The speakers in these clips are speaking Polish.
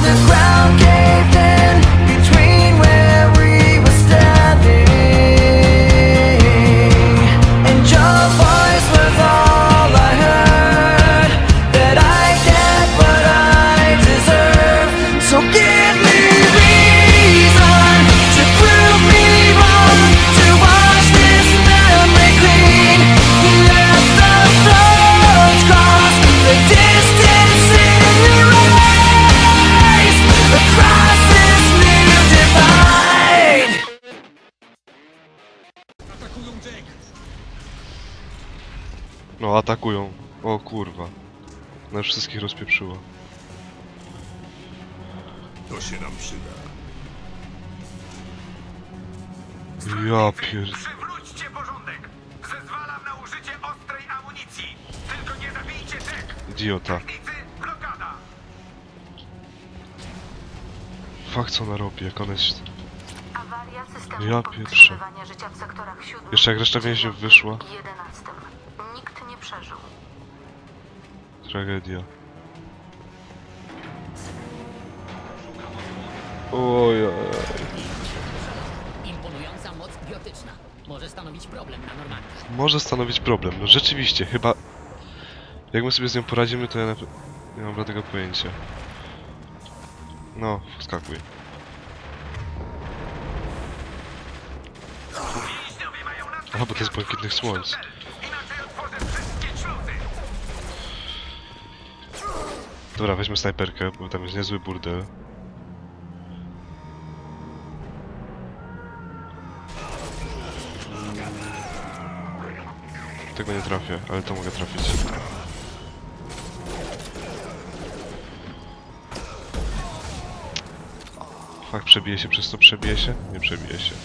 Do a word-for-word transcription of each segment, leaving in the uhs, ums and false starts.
the ground caved in between where we were standing, and your voice was all I heard, that I get what I deserve. So give me reason to prove me wrong, to wash this memory clean. Let the floods cross the distance in your eyes, across this new divide. No, atakują. O kurwa. Nas wszystkich rozpieprzyło. To się nam przyda. Ja pier... Przywróćcie porządek! Zezwalam na użycie ostrej amunicji! Tylko nie zabijcie Czech! Idiota. Technicy, blokada! Fakt, co ona robi, jak ona jest... Awaria systemu Ja podtrzymywania życia w sektorach siódmym, Jeszcze jak reszta więźniów wyszła. i jedenastym. Nikt nie przeżył. Tragedia. Ojej. Imponująca moc biotyczna. Może stanowić problem na Normandii. Może stanowić problem. No rzeczywiście, chyba... Jak my sobie z nią poradzimy, to ja na... nie mam żadnego pojęcia. No, wskakuj. Więźniowie mają nas Aha, bo to jest błękitnych słońc. inaczej otworzę wszystkie śluzy! Dobra, weźmy snajperkę, bo tam jest niezły burdel. Tego nie trafię, ale to mogę trafić. Fakt, przebije się przez to, przebije się? Nie przebije się.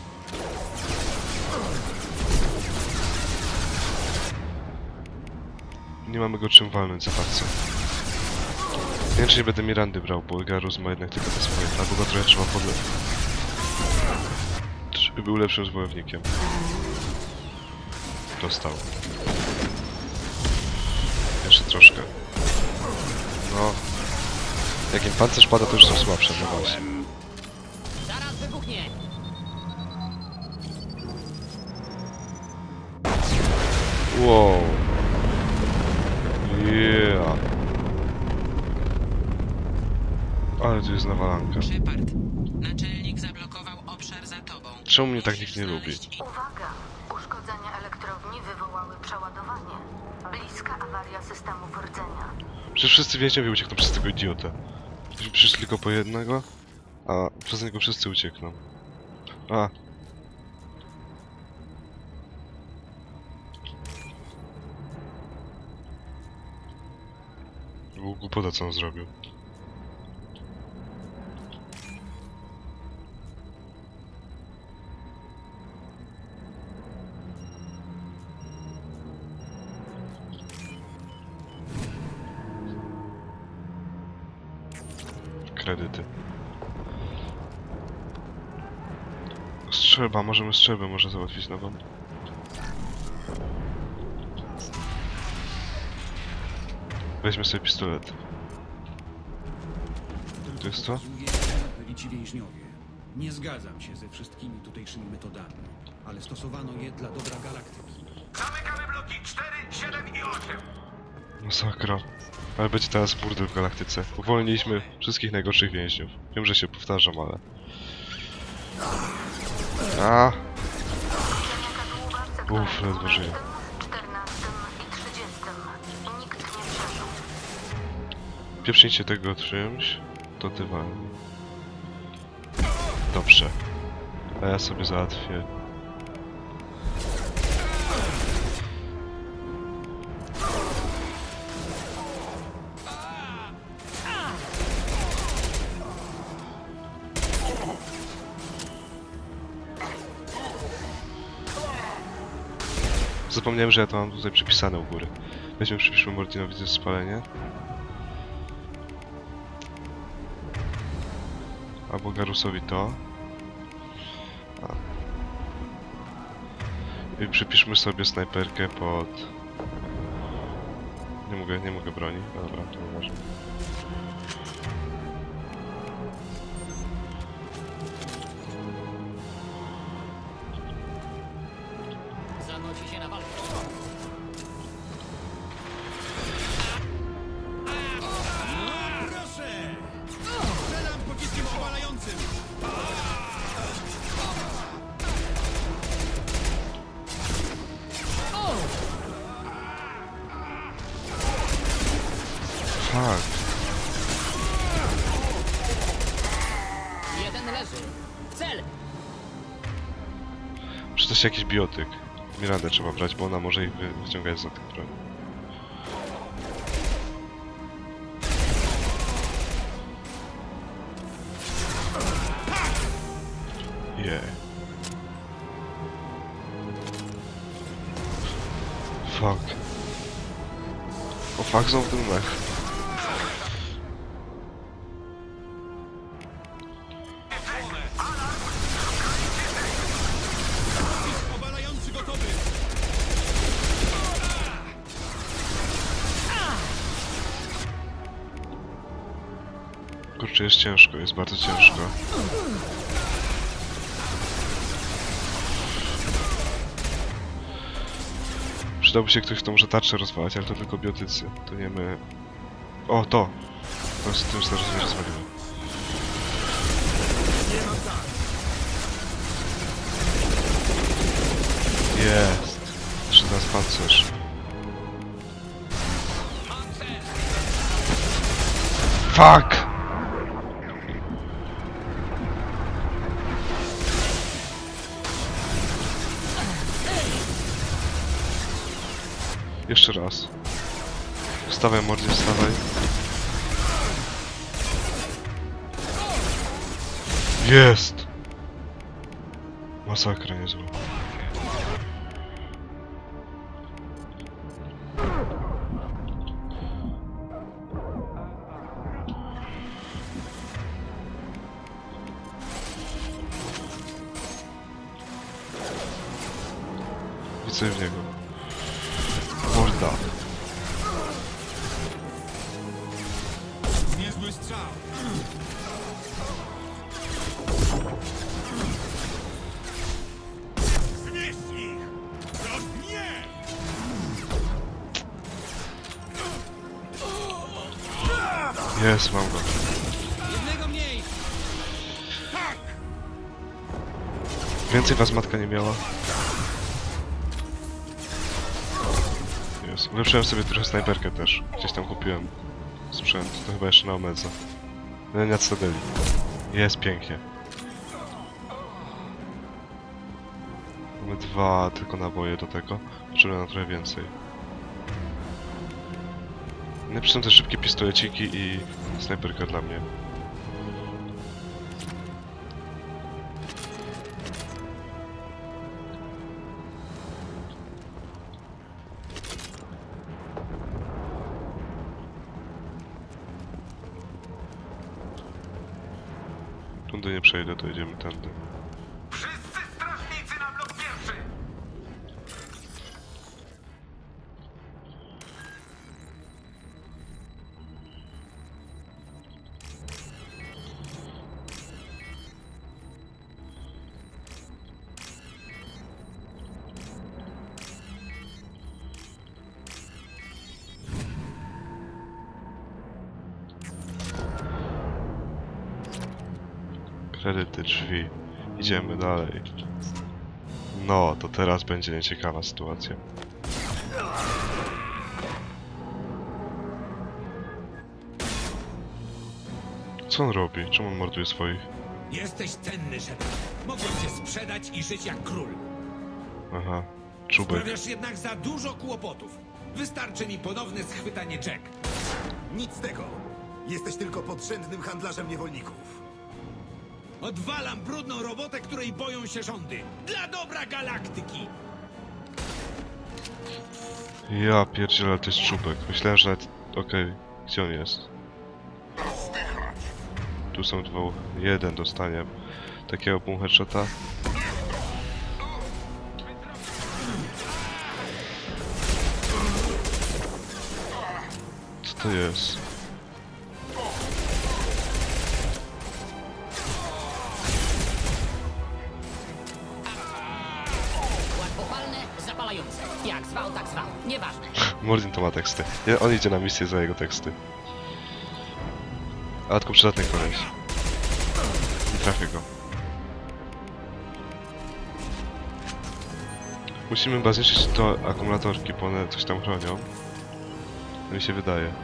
Nie mamy go czym walnąć za bardzo. Nie wiem, czy nie będę Mirandy brał, bo Garus ma jednak tylko te swoje. Albo go trochę trzeba podle... Żeby był lepszym zwołownikiem. Dostał. Jeszcze troszkę. No. Jak im pancerz pada, to już są słabsze dla was. Zaraz wybuchnie! Wow. Yeah. Ale tu jest nawalanka. Shepard, naczelnik zablokował obszar za tobą. Czemu mnie tak nikt nie lubi? Uwaga! Uszkodzenia elektrowni wywołały przeładowanie. Bliska awaria systemów rdzenia. Przecież wszyscy więźniowie uciekną przez tego idiotę. Przyszli tylko po jednego, a przez niego wszyscy uciekną. A. Był głupota, co on zrobił. Kredyty. Strzelba, możemy strzelbę może załatwić nową. Weźmy sobie pistolet. To jest to? Byli ci więźniowie. Nie zgadzam się ze wszystkimi tutejszymi metodami, ale stosowano je dla dobra galaktyki. Zamykamy bloki cztery, siedem i osiem! Masakra. Ale będzie teraz burdel w galaktyce. Uwolniliśmy wszystkich najgorszych więźniów. Wiem, że się powtarzam, ale... A. Uff, ledwo żyję. czternastym i trzydziestym. Nikt nie przeżył. Pieprznijcie tego czymś. To ty wal. Dobrze. A ja sobie załatwię. Zapomniałem, że ja to mam tutaj przypisane u góry. Weźmy, przypiszmy Mortinowi to spalenie. Albo Garusowi to. A. I przypiszmy sobie snajperkę pod... Nie mogę, nie mogę broni. Dobra, to nieważne. leży. Cel! Przyda się jakiś biotyk. Mirandę trzeba brać, bo ona może ich wy wyciągać za tych broni. Yeah. Fuck. O fuck, znowu ten mech. Obalający gotowy! Kurczę, jest ciężko, jest bardzo ciężko. Przydałby się ktoś, kto może tarczę rozwalać, ale to tylko biotycy. To nie my... O, to! To z tym zaraz nie rozwalimy. Jest! Jeszcze teraz pancerz. Fuck! Jeszcze raz. Wstawaj, mordzie, wstawaj. Jest! Masakra niezła. Widzę w niego. Morda. Niezły strzał! Zmieść ich! To nie! Jest, mam go. Jednego mniej! Więcej was matka nie miała. Jest. Ulepszyłem sobie trochę snajperkę też. Gdzieś tam kupiłem sprzęt. To chyba jeszcze na Omedze. No nie Citadeli. Jest pięknie. Mamy dwa tylko naboje do tego. Potrzebne nam trochę więcej. Najpierw są te szybkie pistoleciki i snajperka dla mnie. Tędy nie przejdę, to idziemy tędy. Wszyscy strażnicy na blok pierwszy! Kredyty, drzwi. Idziemy dalej. No, to teraz będzie nieciekawa sytuacja. Co on robi? Czemu on morduje swoich? Jesteś cenny, Shepard. Mogłem cię sprzedać i żyć jak król. Aha, czubek. Sprawiasz jednak za dużo kłopotów. Wystarczy mi ponowne schwytanie Jack. Nic z tego! Jesteś tylko podrzędnym handlarzem niewolników. Odwalam brudną robotę, której boją się rządy. Dla dobra galaktyki! Ja pierdzielę, ale to jest czubek. Myślałem, że nawet... Okej, gdzie on jest? Tu są dwa... Jeden dostanie takiego boom headshota. Co to jest? Łatwopalne, zapalające. Jak zwał, tak zwał. Nieważne. Mordin to ma teksty. Nie, on idzie na misję za jego teksty. A tylko przydatny koleś. Nie trafię go. Musimy chyba zniszczyć to akumulatorki, bo one coś tam chronią. To mi się wydaje.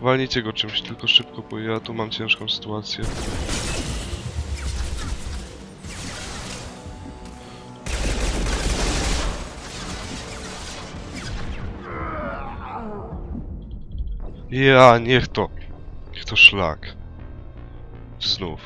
Walnijcie go czymś tylko szybko, bo ja tu mam ciężką sytuację. Ja, niech to. Niech to szlak. Znów.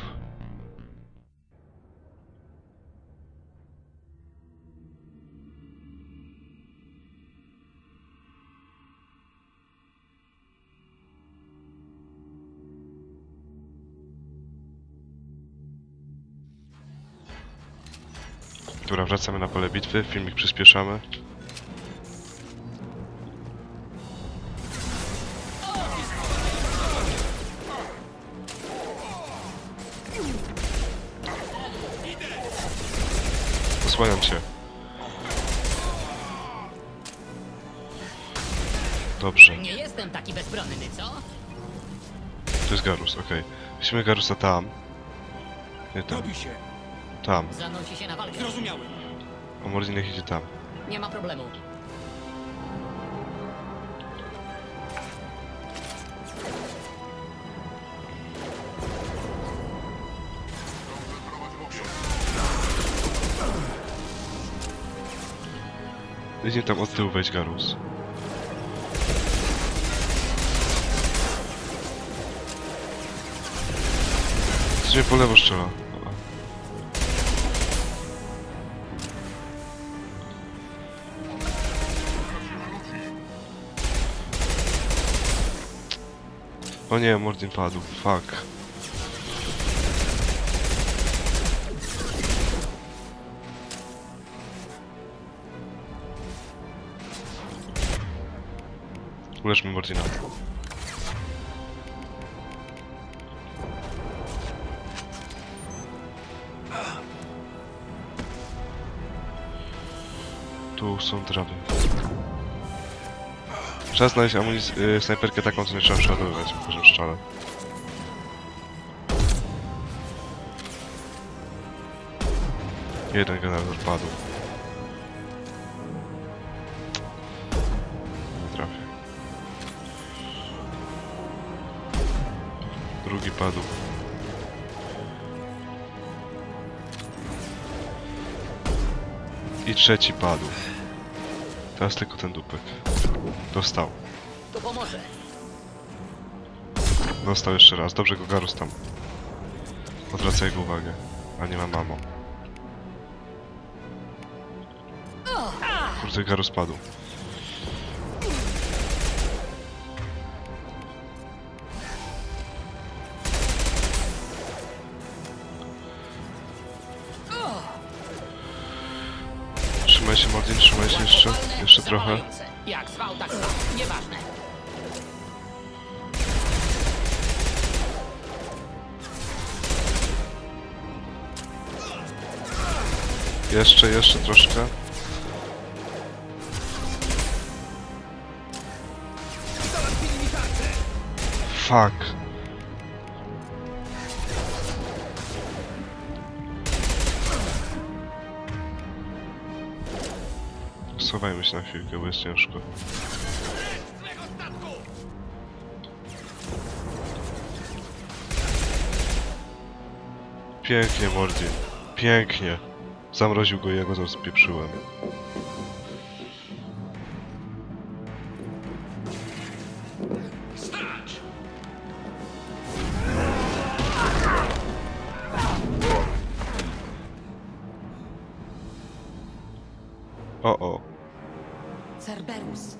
Dobra, wracamy na pole bitwy, filmik przyspieszamy. Osłaniam cię. Dobrze. Nie jestem taki bezbronny, co? To jest Garus, okej. Weźmy Garusa tam. Nie tam. Robi się. Tam. Zanąci się na walkę. Zrozumiałem. A Mordin niech idzie tam. Nie ma problemu. Idzie tam od tyłu, wejdź Garus. Coś mnie po lewo strzela. Dobra. O nie, Mordin padł. Fuck. Uleżmy Mordina. Tu są trawy. Trzeba znaleźć amunic- yy, snajperkę taką, co nie trzeba przeładowywać w każdym strzale. Jeden generator padł. Nie trafię. Drugi padł. I trzeci padł. Teraz tylko ten dupek. Dostał. To pomoże. Dostał jeszcze raz. Dobrze go Garus tam. Odwraca jego uwagę. A nie ma mamo. Kurde, Garus padł. Trzymaj się, Mordin, trzymaj się jeszcze. Jeszcze trochę. Zapalające. Jak zwał, tak zwał. Nieważne. Jeszcze, jeszcze troszkę. Fuck. Schowajmy się na chwilkę, bo jest ciężko. Pięknie, Mordin. Pięknie. Zamroził go i ja go zaraz spieprzyłem. O, o. Cerberus.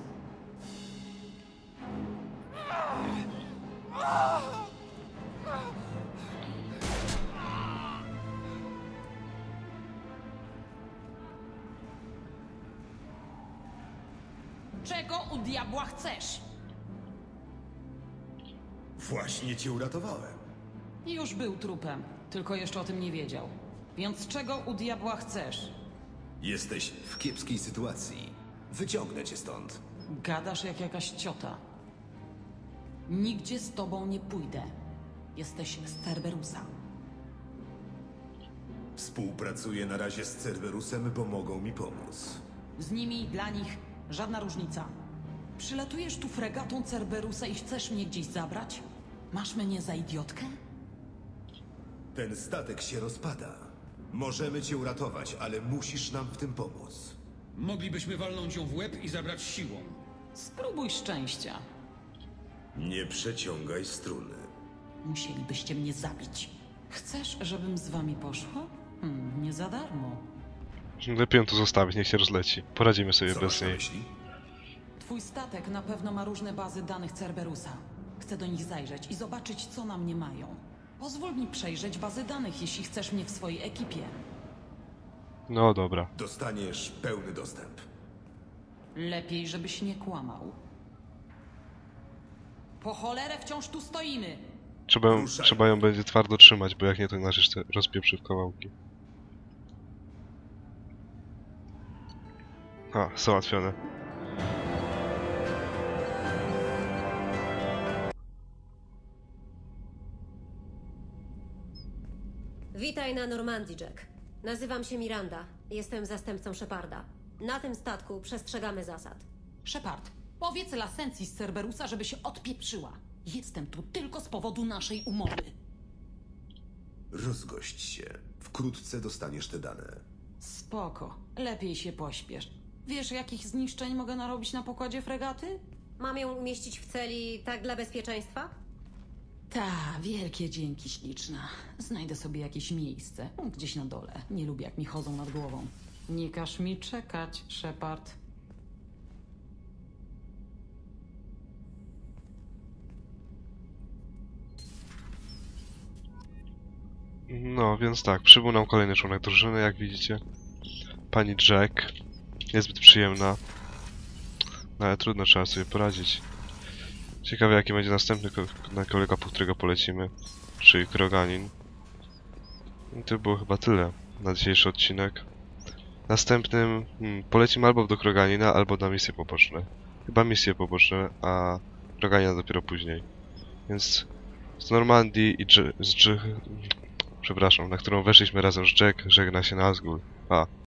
Czego u diabła chcesz? Właśnie cię uratowałem. Już był trupem, tylko jeszcze o tym nie wiedział. Więc czego u diabła chcesz? Jesteś w kiepskiej sytuacji. Wyciągnę cię stąd. Gadasz jak jakaś ciota. Nigdzie z tobą nie pójdę. Jesteś z Cerberusa. Współpracuję na razie z Cerberusem, bo mogą mi pomóc. Z nimi, dla nich, żadna różnica. Przylatujesz tu fregatą Cerberusa i chcesz mnie gdzieś zabrać? Masz mnie za idiotkę? Ten statek się rozpada. Możemy cię uratować, ale musisz nam w tym pomóc. Moglibyśmy walnąć ją w łeb i zabrać siłą. Spróbuj szczęścia. Nie przeciągaj struny. Musielibyście mnie zabić. Chcesz, żebym z wami poszła? Hmm, nie za darmo. Lepiej ją tu zostawić, niech się rozleci. Poradzimy sobie Co bez masz na niej. myśli? Twój statek na pewno ma różne bazy danych Cerberusa. Chcę do nich zajrzeć i zobaczyć, co na mnie mają. Pozwól mi przejrzeć bazy danych, jeśli chcesz mnie w swojej ekipie. No dobra. Dostaniesz pełny dostęp. Lepiej, żebyś nie kłamał. Po cholerę wciąż tu stoimy! Trzeba, ją- Ruszaj. trzeba ją będzie twardo trzymać, bo jak nie, to nas jeszcze rozpieprzy w kawałki. A, załatwione. Witaj na Normandii, Jack. Nazywam się Miranda. Jestem zastępcą Sheparda. Na tym statku przestrzegamy zasad. Shepard, powiedz Lasencji z Cerberusa, żeby się odpieprzyła. Jestem tu tylko z powodu naszej umowy. Rozgość się. Wkrótce dostaniesz te dane. Spoko, lepiej się pośpiesz. Wiesz, jakich zniszczeń mogę narobić na pokładzie fregaty? Mam ją umieścić w celi tak dla bezpieczeństwa? Ta, wielkie dzięki, śliczna. Znajdę sobie jakieś miejsce, gdzieś na dole. Nie lubię, jak mi chodzą nad głową. Nie każ mi czekać, Shepard. No, więc tak, przybył nam kolejny członek drużyny, jak widzicie. Pani Jack. Niezbyt przyjemna. No ale trudno, trzeba sobie poradzić. Ciekawe, jaki będzie następny ko na kolega, po którego polecimy. Czyli Kroganin. I to było chyba tyle na dzisiejszy odcinek. Następnym hmm, polecimy albo do Kroganina, albo na misje poboczne. Chyba misje poboczne, a Kroganina dopiero później. Więc z Normandii i Dż z Dż przepraszam, na którą weszliśmy razem z Jack, żegna się Nazgul. Pa.